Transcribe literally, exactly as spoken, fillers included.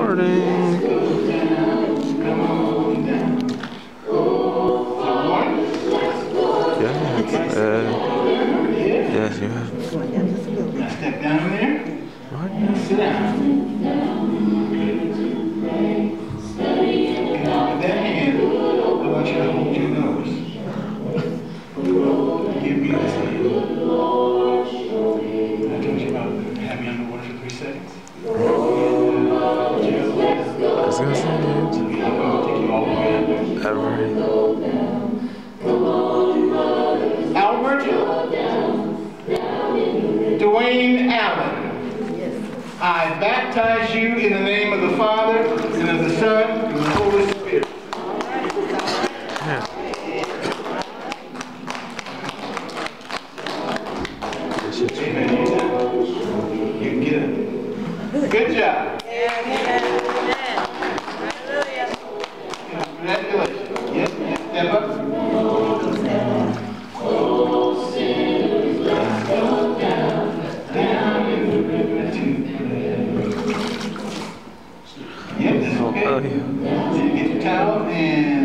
recording. Come on down. Yes, uh, yes, you have. Now step down there. What? And sit down. And with that hand, I want you to hold your nose. Give me this hand. I told you about having underwater for three seconds. I was gonna say it. I'm gonna take you all the way under. Every. Albert Dwayne Allen, I baptize you in the name of the Father, and of the Son, and of the Holy Spirit. Yeah. Amen. You can get it. Good job. Congratulations. Yes, yes, step up. Yep, that's okay. Oh, yeah. Get your towel and